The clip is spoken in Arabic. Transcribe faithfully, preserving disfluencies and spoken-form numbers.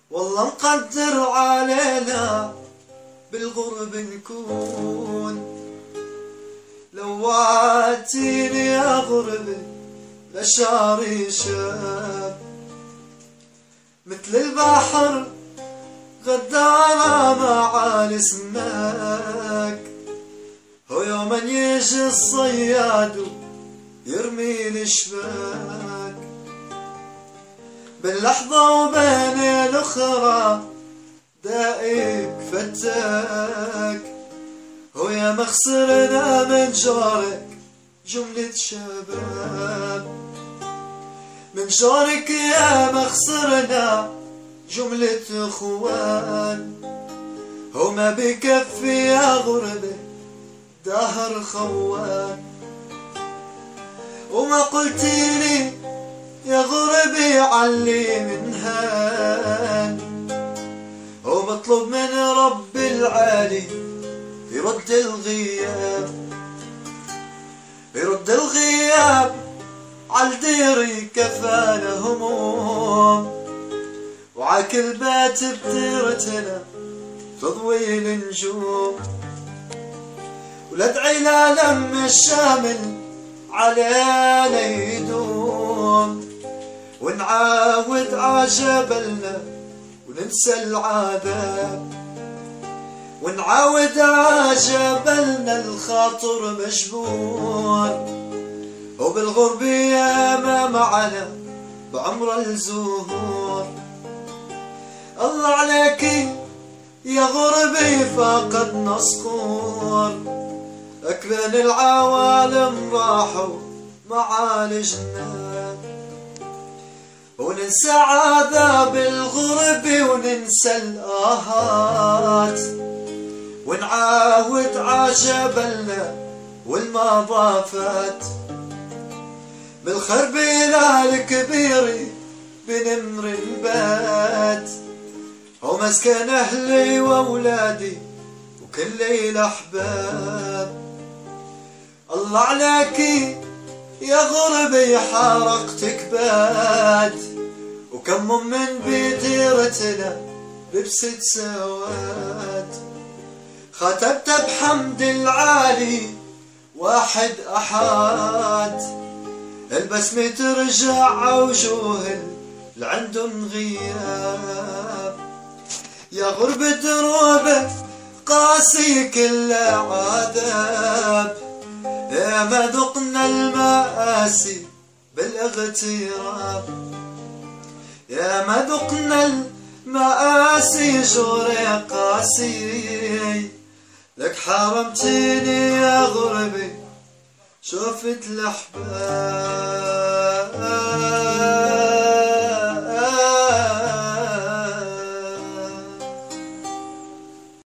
والله مقدر علينا بالغرب نكون، لو وعدتيني يا غربي لشعري شاب مثل البحر غدارة مع السماك. هو يوما يجي الصياد يرمي الشباك، باللحظة وبين الأخرى دائك فتاك. هو يا مخسرنا من جارك جملة شباب، من جارك يا مخسرنا جملة اخوان. هو ما بكفي يا غربة دهر خوان، وما قلتيلي يا غربي علي من هان. هو بطلب من رب العالي يرد الغياب، يرد الغياب عالديري كفانا هموم، وعكل بيت بديرتنا تضوي النجوم. وندعي للم الشامل علينا يدوم، ونعاود عجبلنا وننسى العذاب، ونعاود عجبلنا الخاطر مجبور. وبالغرب ياما معنا بعمر الزهور. الله عليكي يا غربي فقدنا صقور، أكلان العوالم راحوا مع الجنان. وننسى عذاب الغرب وننسى الآهات، ونعاود عجبلنا والماضى فات. بالخرب إلى الكبير بنمر بات، ومسكن أهلي وأولادي وكل ليلة أحباب. الله عليكي يا غربي حرقتك باد، وكم من بديرتنا لبست سواد. ختمت بحمد العالي واحد أحد، البسمة ترجع وجوه لعندن غياب. يا غربة دروبة قاسي كل عذاب، يا ما ذقنا المآسي بالاغتراب. يا ما ذقنا المآسي جوري قاسي، لك حرمتيني يا غربي شوفت الأحباب.